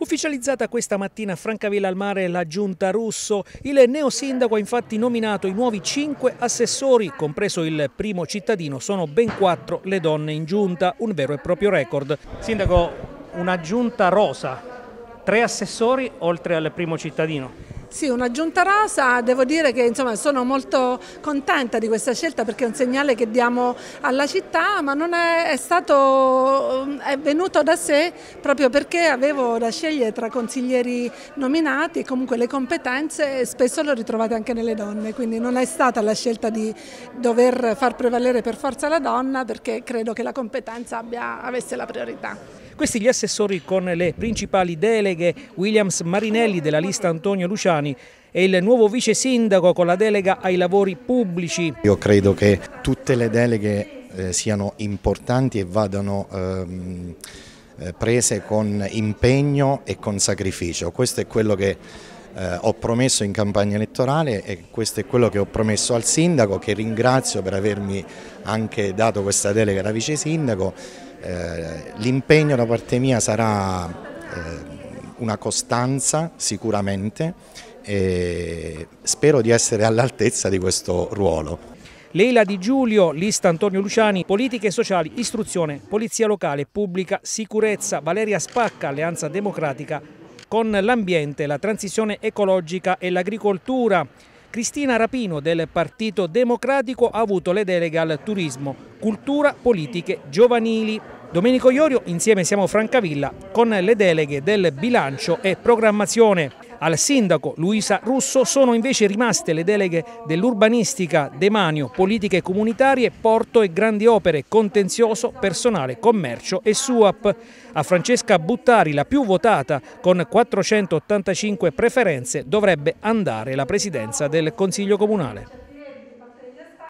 Ufficializzata questa mattina a Francavilla al Mare la giunta Russo, il neosindaco ha infatti nominato i nuovi 5 assessori, compreso il primo cittadino. Sono ben 4 le donne in giunta, un vero e proprio record. Sindaco, una giunta rosa, 3 assessori oltre al primo cittadino. Sì, una giunta rosa, devo dire che insomma, sono molto contenta di questa scelta perché è un segnale che diamo alla città, ma non è venuto da sé proprio perché avevo da scegliere tra consiglieri nominati e comunque le competenze spesso le ho ritrovate anche nelle donne, quindi non è stata la scelta di dover far prevalere per forza la donna perché credo che la competenza avesse la priorità. Questi gli assessori con le principali deleghe: Williams Marinelli della lista Antonio Luciani e il nuovo vice sindaco con la delega ai lavori pubblici. Io credo che tutte le deleghe siano importanti e vadano prese con impegno e con sacrificio. Questo è quello che ho promesso in campagna elettorale e questo è quello che ho promesso al sindaco, che ringrazio per avermi anche dato questa delega da vice sindaco. L'impegno da parte mia sarà una costanza sicuramente e spero di essere all'altezza di questo ruolo. Leila Di Giulio, lista Antonio Luciani, politiche sociali, istruzione, polizia locale, pubblica sicurezza. Valeria Spacca, Alleanza Democratica, con l'ambiente, la transizione ecologica e l'agricoltura. Cristina Rapino del Partito Democratico ha avuto le deleghe al turismo, cultura, politiche giovanili. Domenico Iorio, insieme siamo Francavilla, con le deleghe del bilancio e programmazione. Al sindaco Luisa Russo sono invece rimaste le deleghe dell'urbanistica, demanio, politiche comunitarie, porto e grandi opere, contenzioso, personale, commercio e SUAP. A Francesca Buttari, la più votata, con 485 preferenze, dovrebbe andare la presidenza del Consiglio Comunale.